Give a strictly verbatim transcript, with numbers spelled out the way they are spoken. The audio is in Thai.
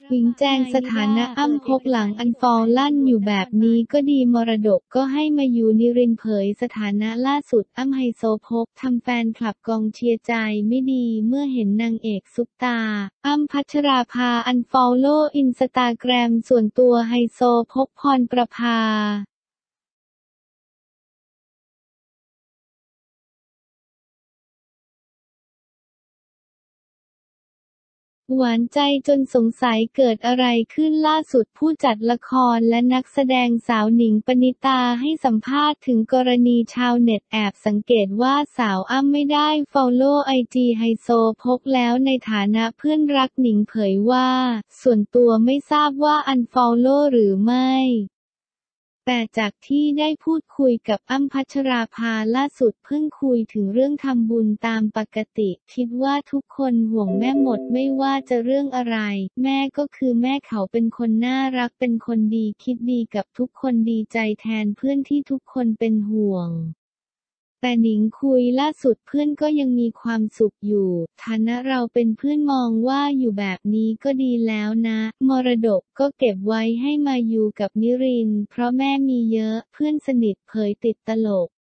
หวิงแจงสถานะอ้ำพกหลังอันฟอลลั่นอยู่แบบนี้ก็ดีมรดกก็ให้มาอยู่นิรินทร์เผยสถานะล่าสุดอ้ำไฮโซโพกทำแฟนคลับกองเชียร์ใจไม่ดีเมื่อเห็นนางเอกซุปตาอ้ำพัชราภาอันฟอลโล่อินสตาแกรมส่วนตัวไฮโซโพกพรประภาหวานใจจนสงสัยเกิดอะไรขึ้นล่าสุดผู้จัดละครและนักแสดงสาวหนิงปณิตาให้สัมภาษณ์ถึงกรณีชาวเน็ตแอบสังเกตว่าสาวอ้ำไม่ได้ฟอลโล่ไอจีไฮโซโพกแล้วในฐานะเพื่อนรักหนิงเผยว่าส่วนตัวไม่ทราบว่าอันฟอลโล่หรือไม่แต่จากที่ได้พูดคุยกับอ้ำพัชราภาล่าสุดเพิ่งคุยถึงเรื่องทำบุญตามปกติคิดว่าทุกคนห่วงแม่หมดไม่ว่าจะเรื่องอะไรแม่ก็คือแม่เขาเป็นคนน่ารักเป็นคนดีคิดดีกับทุกคนดีใจแทนเพื่อนที่ทุกคนเป็นห่วงแต่หนิงคุยล่าสุดเพื่อนก็ยังมีความสุขอยู่ฐานะเราเป็นเพื่อนมองว่าอยู่แบบนี้ก็ดีแล้วนะมรดกก็เก็บไว้ให้มาอยู่กับนิรินทร์เพราะแม่มีเยอะเพื่อนสนิทเผยติดตลก